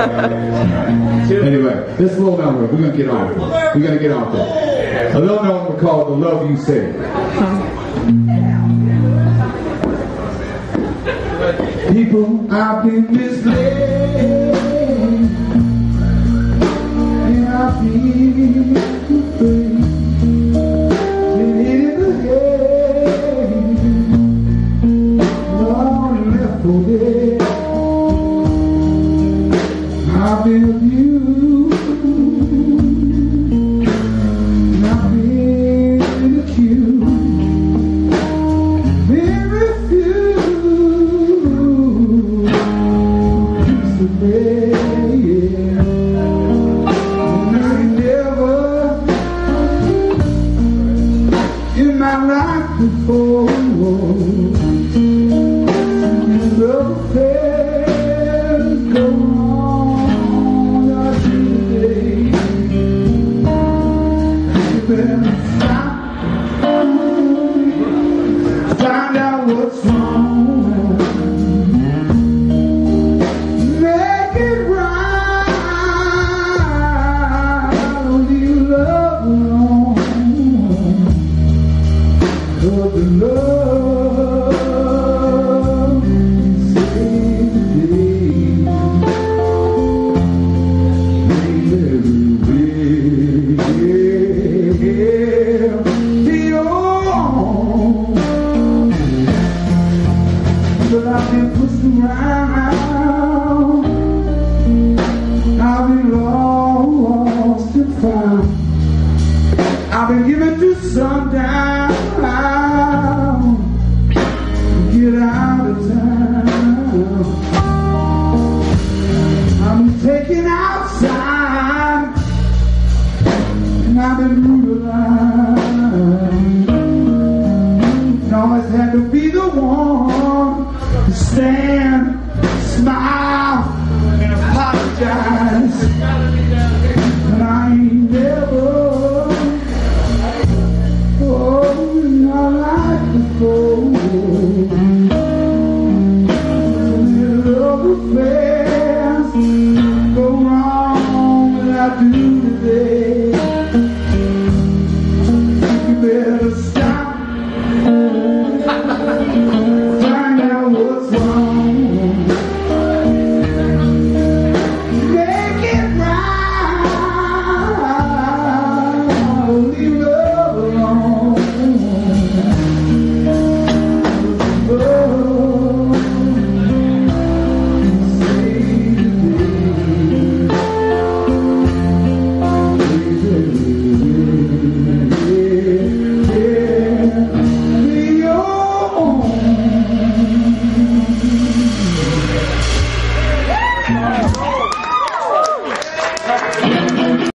Anyway, this little number, we're gonna get off. We're gonna get off that. A little number called "The Love You Say." People, I've been misled, and I feel afraid. Been hit in the head, long left for dead. I've been abused, and I've been accused, been refused, used to pay, and I never in my life before love affairs go on like today. You better stop, find out what's wrong, make it right, or leave love alone. 'Cause the love you say today ain't everywhere be on. But I've been pushed around, I've been lost and found, I've been given to sundown, get out of town. I've been taken outside, and I've been brutalized, and always had to be the one to stand, smile, and apologize. And I ain't never in my life before love affairs go wrong, and I do.